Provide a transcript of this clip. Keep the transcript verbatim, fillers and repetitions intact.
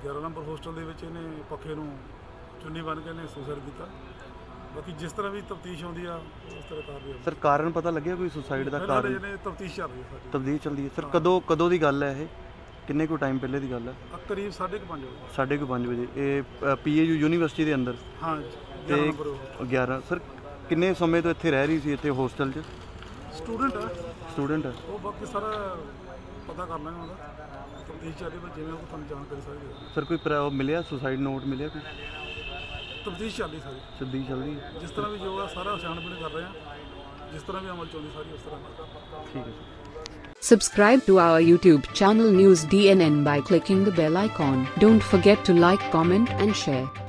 ग्यारह number hostel ਦੇ ਵਿੱਚ ਇਹਨੇ ਪੱਖੇ ਨੂੰ ਚੁੰਨੀ ਬੰਨ ਕੇ ਇਹਨੇ ਸੁਸਾਈਡ ਕੀਤਾ। ਬਾਕੀ ਜਿਸ ਤਰ੍ਹਾਂ ਵੀ ਤਫਤੀਸ਼ ਆਉਂਦੀ ਆ ਉਸ ਤਰ੍ਹਾਂ ਕਰ ਰਹੀ ਹੈ ਸਰ। ਕਾਰਨ ਪਤਾ ਲੱਗਿਆ ਕੋਈ ਸੁਸਾਈਡ ਦਾ ਕਾਰਨ? ਇਹਨੇ ਤਫਤੀਸ਼ ਚੱਲ ਰਹੀ ਹੈ ਸਾਡੀ। ਤਫਤੀਸ਼ ਚੱਲਦੀ ਹੈ ਸਰ। ਕਦੋਂ ਕਦੋਂ ਦੀ ਗੱਲ ਹੈ ਇਹ? ਕਿੰਨੇ ਕੁ ਟਾਈਮ ਪਹਿਲੇ ਦੀ ਗੱਲ ਹੈ? ਕਰੀਬ ਸਾਢੇ ਕੁ ਪੰਜ ਵਜੇ। ਸਾਢੇ ਕੁ ਪੰਜ ਵਜੇ ਇਹ ਪੀ ਏ ਯੂ ਯੂਨੀਵਰਸਿਟੀ ਦੇ ਅੰਦਰ? ਹਾਂ। ਤੇ ਗਿਆਰਾਂ। ਸਰ ਕਿੰਨੇ ਸਮੇਂ ਤੋਂ ਇੱਥੇ ਰਹਿ ਰਹੀ ਸੀ ਇੱਥੇ ਹੋਸਟਲ 'ਚ? ਸਟੂਡੈਂਟ ਆ। ਸਟੂਡੈਂਟ ਹੈ। ਉਹ ਬਾਕੀ ਸਾਰਾ ਪਤਾ ਕਰ ਲਾਂਗੇ ਉਹਦਾ ਤਫਤੀਸ਼ ਚੱਲ ਰਹੀ ਹੈ ਜਿਵੇਂ ਉਹ ਤੁਹਾਨੂੰ ਜਾਣਕਾਰੀ ਸਾਰੀ। ਸਰ ਕੋਈ ਪ੍ਰਾ ਮਿਲਿਆ ਸੁਸਾਈਡ ਨੋਟ ਮਿਲਿਆ ਕੋਈ? ਤਫਤੀਸ਼ ਚੱਲ ਰਹੀ ਸਾਰੀ। ਸਿੱਧੀ ਚੱਲਦੀ ਹੈ ਜਿਸ ਤਰ੍ਹਾਂ ਵੀ ਜੋ ਆ ਸਾਰਾ ਛਾਣਬੀਣ ਕਰ ਰਹੇ ਹਾਂ। ਜਿਸ ਤਰ੍ਹਾਂ ਵੀ ਅਮਲ ਚ ਆਉਂਦੀ ਸਾਰੀ ਉਸ ਤਰ੍ਹਾਂ। ਠੀਕ ਹੈ। Subscribe to our YouTube channel News D N N by clicking the bell icon. Don't forget to like, comment and share.